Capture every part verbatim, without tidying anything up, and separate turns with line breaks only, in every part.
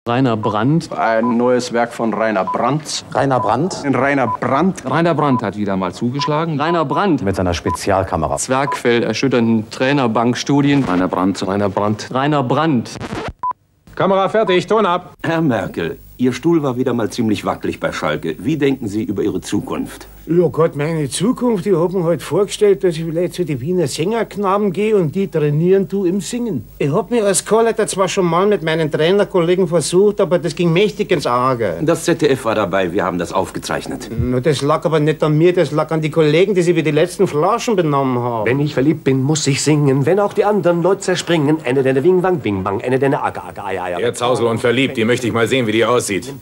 Rainer Brandt.
Ein neues Werk von Rainer Brandt.
Rainer Brandt?
Rainer Brandt.
Rainer Brandt hat wieder mal zugeschlagen.
Rainer Brandt.
Mit seiner Spezialkamera.
Zwergfell, erschütternden Trainerbankstudien.
Rainer Brandt, Rainer Brandt.
Rainer Brandt.
Kamera fertig, Ton ab.
Herr Merkel, Ihr Stuhl war wieder mal ziemlich wackelig bei Schalke. Wie denken Sie über Ihre Zukunft?
Ja Gott, meine Zukunft, ich hab mir halt vorgestellt, dass ich vielleicht zu den Wiener Sängerknaben gehe und die trainieren tu im Singen. Ich hab mich als Chorleiter zwar schon mal mit meinen Trainerkollegen versucht, aber das ging mächtig ins Arge.
Das Z D F war dabei, wir haben das aufgezeichnet.
Na, das lag aber nicht an mir, das lag an die Kollegen, die sich wie die letzten Flaschen benommen haben.
Wenn ich verliebt bin, muss ich singen, wenn auch die anderen Leute zerspringen. Ende deine Wing Wang Bing Bang, Ende deine Aga Aga Aga Aga.
Jetzt Hausel und verliebt, die möchte ich mal sehen, wie die aussieht.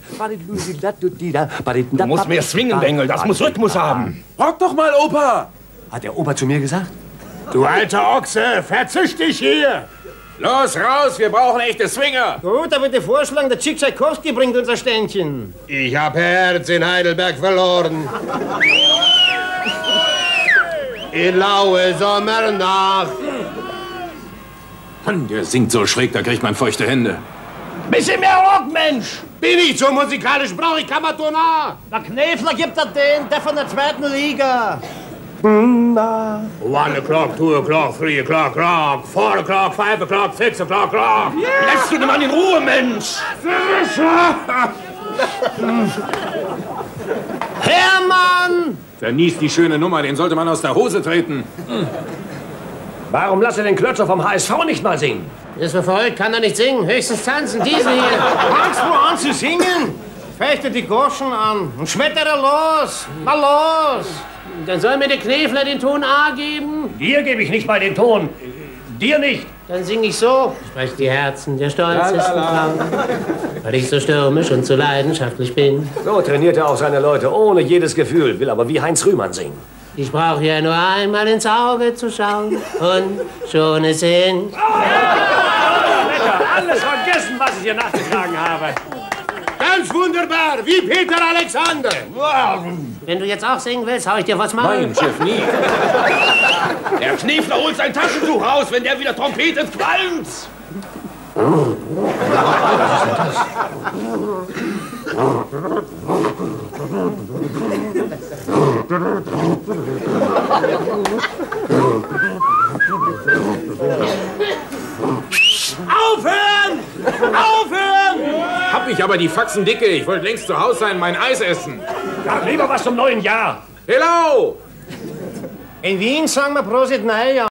Du
musst mehr swingen, Bengel, das muss Rhythmus haben.
Rock doch mal, Opa!
Hat der Opa zu mir gesagt?
Du alter Ochse, verzisch dich hier!
Los, raus, wir brauchen echte Swinger.
Gut, aber der Vorschlag, der Chick Tschaikowski bringt unser Ständchen.
Ich hab Herz in Heidelberg verloren. In laue Sommernacht.
Mann, der singt so schräg, da kriegt man feuchte Hände.
Bisschen mehr Rock, Mensch!
Bin ich so musikalisch, brauche ich Kammertonar.
Der Knefler gibt er den, der von der zweiten Liga.
One o'clock, two o'clock, three o'clock, rock. Four o'clock, five o'clock, six o'clock, rock.
Yeah.
Lässt du den Mann in Ruhe, Mensch!
Hermann!
Vernies die schöne Nummer, den sollte man aus der Hose treten.
Warum lass er den Klötzer vom H S V nicht mal singen?
Ist mir verrückt, kann er nicht singen. Höchstens tanzen, diesen hier. Fangst du an zu singen? Fechte die Goschen an und schmettere los. Mal los. Dann soll mir der Knefler den Ton A geben.
Dir gebe ich nicht mal den Ton. Dir nicht.
Dann sing ich so. Sprech die Herzen der stolzesten Frauen, weil ich so stürmisch und so leidenschaftlich bin.
So trainiert er auch seine Leute ohne jedes Gefühl, will aber wie Heinz Rühmann singen.
Ich brauche ja nur einmal ins Auge zu schauen und schon ist hin.
Alles vergessen, was ich hier nachgetragen habe.
Ganz wunderbar, wie Peter Alexander.
Wenn du jetzt auch singen willst, hau ich dir was mal.
Nein, Chef, nie.
Der Knefler holt sein Taschentuch raus, wenn der wieder trompetet, qualmt's.
Aufhören! Aufhören!
Hab ich aber die Faxen dicke. Ich wollte längst zu Hause sein, mein Eis essen.
Ja, lieber was zum neuen Jahr.
Hello!
In Wien sagen wir Prosit Neujahr.